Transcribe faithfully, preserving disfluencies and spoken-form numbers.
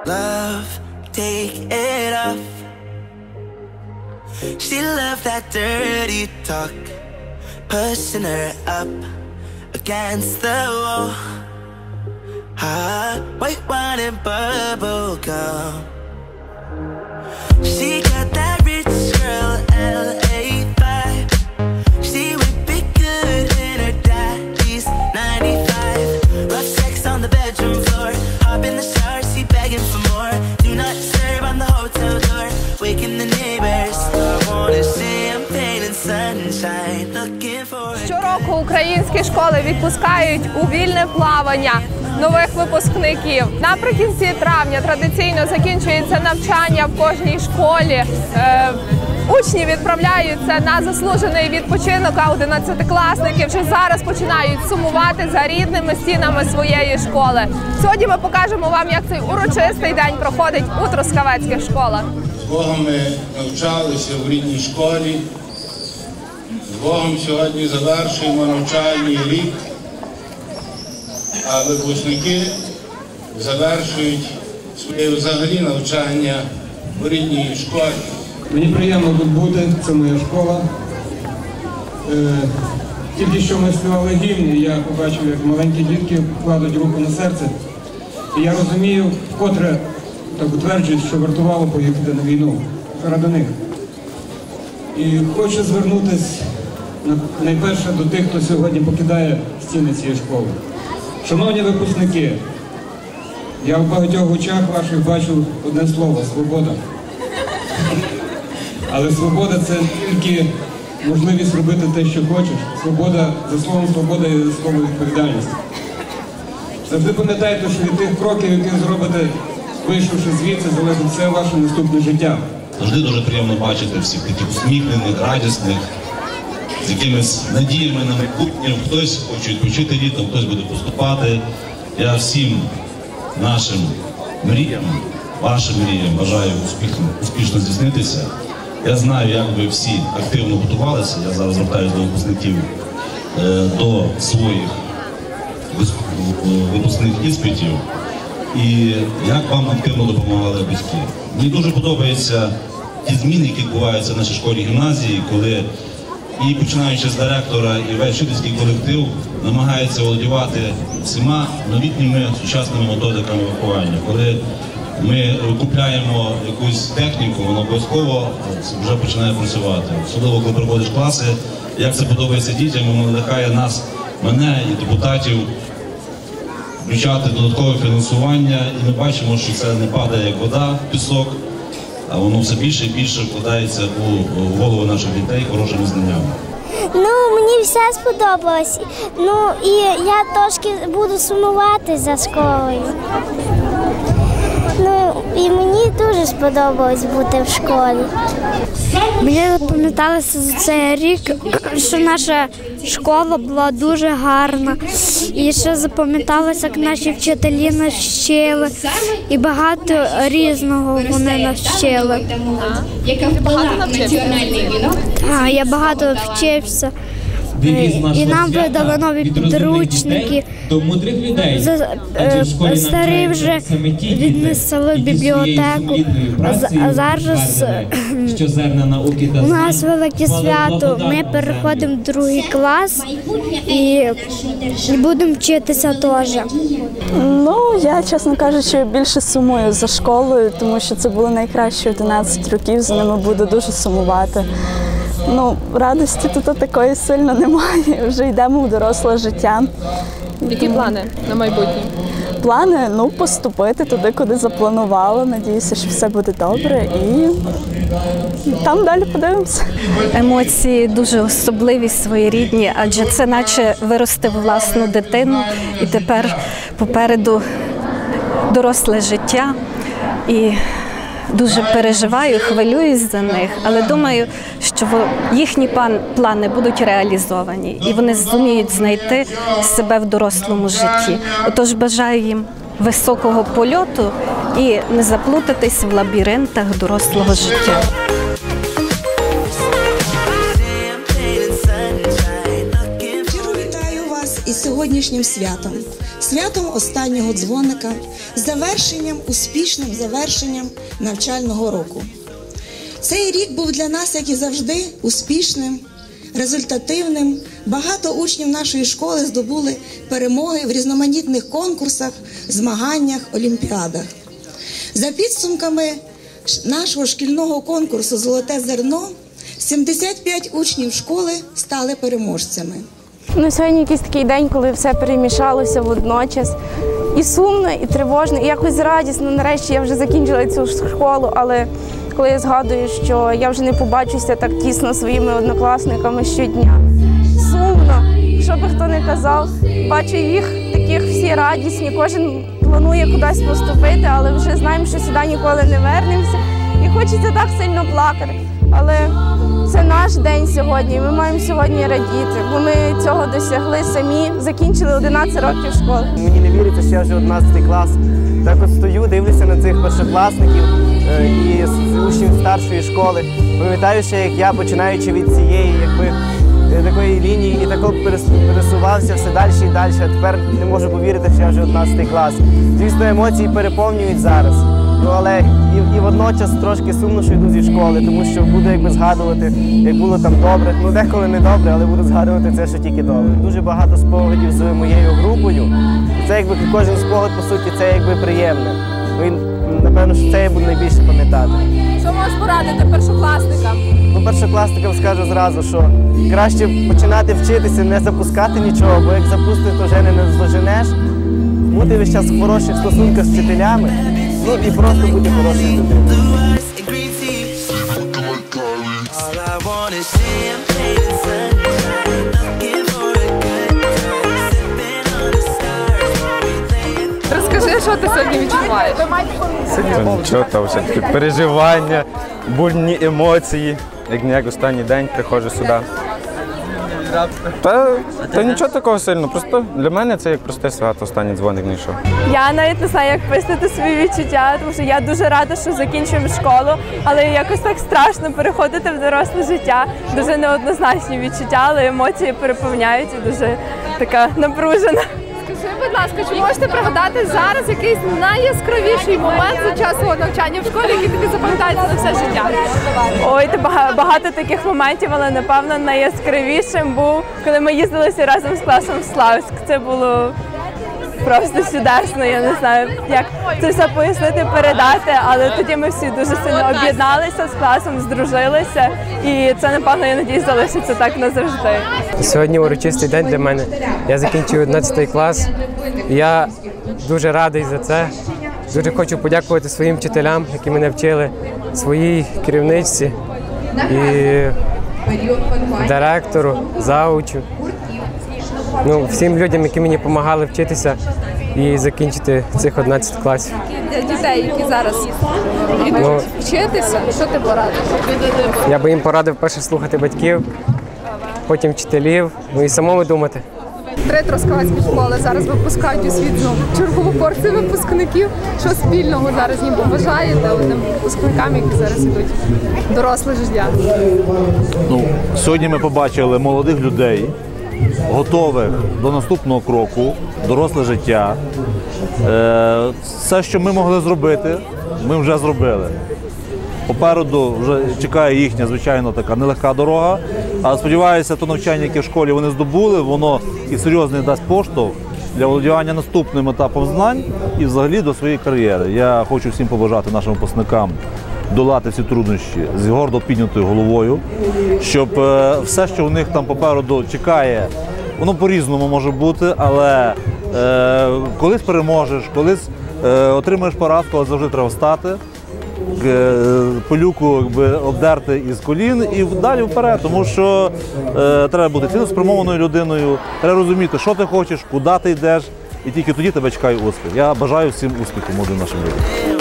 Love, take it off. She loved that dirty talk, pushing her up against the wall. Hot white wine and bubble gum. She got that rich girl L A vibe. She would be good in her daddy's ninety-five. Rough sex on the bedroom floor, hop in the shower, she begging for more. Do not disturb on the hotel door, waking the neighbors. I want champagne and sunshine, looking for. Щороку українські школи відпускають у вільне плавання нових випускників. Наприкінці травня традиційно закінчується навчання в кожній школі. Е, учні відправляються на заслужений відпочинок, а одинадцятикласники вже зараз починають сумувати за рідними стінами своєї школи. Сьогодні ми покажемо вам, як цей урочистий день проходить у трускавецьких школах. З Богом ми навчалися в рідній школі. З Богом сьогодні завершуємо навчальний рік, а випускники завершують своє взагалі навчання в рідній школі. Мені приємно тут бути, це моя школа. Е, тільки що ми співали гімн, і я побачив, як маленькі дітки кладуть руку на серце. І я розумію, вкотре так утверджують, що вартувало поїхати на війну ради них. І хочу звернутися найперше до тих, хто сьогодні покидає стіни цієї школи. Шановні випускники, я в багатьох очах ваших бачу одне слово – свобода. Але свобода – це тільки можливість робити те, що хочеш. Свобода, за словом свобода і за словом відповідальність. Завжди пам'ятайте, що від тих кроків, які зробите, вийшовши звідси, залежить все ваше наступне життя. Завжди дуже приємно бачити всіх таких усміхнених, радісних, з якимись надіями на майбутнє. Хтось хоче відпочити літом, хтось буде поступати. Я всім нашим мріям, вашим мріям бажаю успішно, успішно здійснитися. Я знаю, як ви всі активно готувалися. Я зараз звертаюся до випускників, до своїх випускних іспитів. І як вам активно допомагали батьки. Мені дуже подобаються ті зміни, які відбуваються в нашій школі-гімназії, коли і починаючи з директора, і весь вчительський колектив намагається володівати всіма новітніми сучасними методиками виховання. Коли ми купляємо якусь техніку, воно обов'язково вже починає працювати. Особливо, коли приходиш в класи, як це подобається дітям, воно надихає нас, мене і депутатів, включати додаткове фінансування. І ми бачимо, що це не падає як вода в пісок, а воно все більше і більше вкладається у голову наших дітей хорошими знаннями. Ну, мені все сподобалось. Ну, і я трошки буду сумувати за школою. Ну, і мені дуже сподобалось бути в школі. Мені запам'яталося за цей рік, що наша школа була дуже гарна. І ще запам'яталося, як наші вчителі нас вчили. І багато різного вони нас вчили. Багато навчився? Так, я багато вчився. І нам видали нові підручники. До мудрих людей. Старі вже віднесли в бібліотеку. А зараз у нас велике свято. Ми переходимо в другий клас і будемо вчитися теж. Ну, я, чесно кажучи, більше сумую за школою, тому що це було найкращі одинадцять років, за ними буду дуже сумувати. Ну, радості тут такої сильно немає, вже йдемо в доросле життя. Які плани на майбутнє? Плани, ну, поступити туди, куди запланувала. Надіюся, що все буде добре і там далі подивимося. Емоції дуже особливі, своєрідні, адже це наче вирости власну дитину і тепер попереду доросле життя. І дуже переживаю, хвилююсь за них, але думаю, що їхні плани будуть реалізовані і вони зуміють знайти себе в дорослому житті. Отож бажаю їм високого польоту і не заплутатись в лабіринтах дорослого життя. І сьогодні сьогоднішнім святом, святом останнього дзвоника, завершенням, успішним завершенням навчального року. Цей рік був для нас, як і завжди, успішним, результативним. Багато учнів нашої школи здобули перемоги в різноманітних конкурсах, змаганнях, олімпіадах. За підсумками нашого шкільного конкурсу «Золоте зерно» сімдесят п'ять учнів школи стали переможцями. Ну, сьогодні якийсь такий день, коли все перемішалося водночас. І сумно, і тривожно, і якось радісно. Нарешті я вже закінчила цю школу, але коли я згадую, що я вже не побачуся так тісно своїми однокласниками щодня. Сумно, що би хто не казав. Бачу їх таких всі радісні, кожен планує кудись поступити, але вже знаємо, що сюди ніколи не вернемося. І хочеться так сильно плакати. Але це наш день сьогодні, ми маємо сьогодні радіти, бо ми цього досягли самі, закінчили одинадцять років школи. Мені не віриться, що я вже одинадцятий клас. Так от стою, дивлюся на цих першокласників і учнів старшої школи. Пам'ятаю ще, як я, починаючи від цієї якби, такої лінії, і тако пересувався все далі і далі. А тепер не можу повірити, що я вже одинадцятий клас. Звісно, емоції переповнюють зараз. Ну, але і, і водночас трошки сумно, що йду зі школи, тому що буду якби згадувати, як було там добре. Ну, деколи не добре, але буду згадувати це, що тільки добре. Дуже багато спогадів з моєю групою. І це якби кожен спогад, по суті, це якби приємне. Ну, і, напевно, що це я буду найбільше пам'ятати. Що можеш порадити першокласникам? Ну, першокласникам скажу зразу, що краще починати вчитися, не запускати нічого, бо як запустиш, то вже не здоженеш. Бути весь час в хороших стосунках з вчителями. Ну і просто бути хорошою людиною. Розкажи, що ти сьогодні відчуваєш? Це нічого, та все-таки переживання, бурні емоції. Як ніяк останній день приходжу сюди. Та, та нічого такого сильного, просто для мене це як просте свято, останній дзвоник не йшов. Я навіть не знаю, як пояснити свої відчуття, тому що я дуже рада, що закінчуємо школу, але якось так страшно переходити в доросле життя. Дуже неоднозначні відчуття, але емоції переповняють і дуже така напружена. Скажи, будь ласка, чи можете пригадати зараз якийсь найяскравіший момент за час свого навчання в школі, який тобі запам'ятається на все життя? Ой, це багато таких моментів, але напевно найяскравішим був, коли ми їздилися разом з класом в Славськ. Це було просто чудесно, я не знаю, як це все пояснити, передати, але тоді ми всі дуже сильно об'єдналися з класом, здружилися, і це, напевно, я надіюсь, залишиться так назавжди. Сьогодні урочистий день для мене. Я закінчив одинадцятий клас, і я дуже радий за це. Дуже хочу подякувати своїм вчителям, які мене вчили, своїй керівничці і директору, заучу. Ну, всім людям, які мені допомагали вчитися і закінчити цих одинадцять класів. Для дітей, які зараз йдуть ну, вчитися, що ти порадиш? Я би їм порадив перше слухати батьків, потім вчителів, ну і самому думати. Три трускавецькі школи зараз випускають у світ знову чергову порцію випускників. Що спільного зараз їм побажаєте одним випускникам, які зараз йдуть в доросле життя? Ну, сьогодні ми побачили молодих людей, готових до наступного кроку, доросле життя. Все, що ми могли зробити, ми вже зробили. Попереду вже чекає їхня, звичайно, така нелегка дорога. Але сподіваюся, то навчання, яке в школі вони здобули, воно і серйозний дасть поштовх для володівання наступним етапом знань і взагалі до своєї кар'єри. Я хочу всім побажати нашим випускникам долати ці труднощі з гордо піднятою головою, щоб все, що у них там попереду чекає, воно по-різному може бути, але е, колись переможеш, колись е, отримаєш поразку, але завжди треба встати, е, пилюку якби, обдерти із колін і далі вперед, тому що е, треба бути цілеспрямованою людиною, треба розуміти, що ти хочеш, куди ти йдеш, і тільки тоді тебе чекає успіх. Я бажаю всім успіху, молодим нашим людям.